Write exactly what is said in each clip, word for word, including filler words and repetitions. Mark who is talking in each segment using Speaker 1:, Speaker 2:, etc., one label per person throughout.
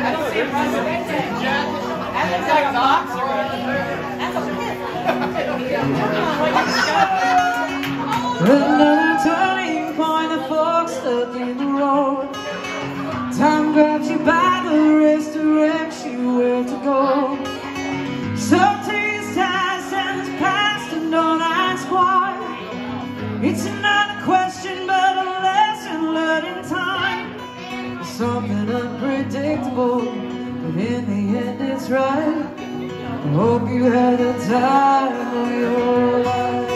Speaker 1: don't see a president. That looks like a boxer. That's a pit.
Speaker 2: Another turning point, the fork stuck in the road. Time grabs you by the wrist, directs you where to go. So trees ties and it's past and don't ask why. It's not a question but a lesson learned in time. Something unpredictable, but in the end it's right. I hope you had the time of your life.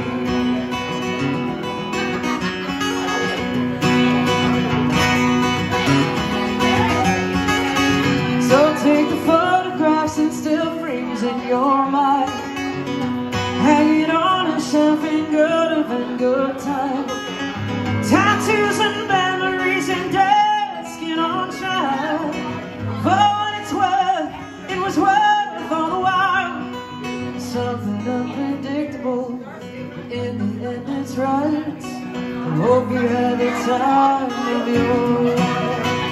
Speaker 2: So take the photographs and still frames in your mind. Hang it on a shelf in good of and good time. Tattoos and memories and dead skin on child. For what it's worth, it was worth all the while. Something unpredictable, in the end it's right. I hope you had the time of your life.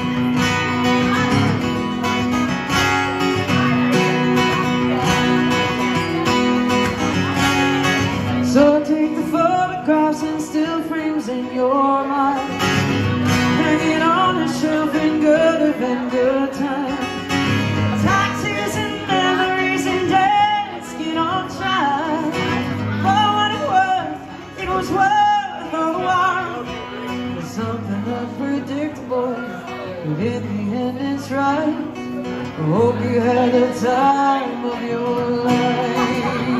Speaker 2: So take the photographs and still frames in your mind. Hang it on a shelf in good of and good time. Tattoos and memories and dead skin on child. For what it was, it was worth all the while. Something unpredictable, but in the end it's right. I hope you had the time of your life.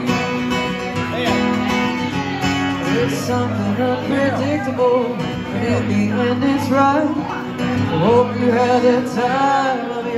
Speaker 2: It's something unpredictable, but in the end it's right. I hope you had the time of your life.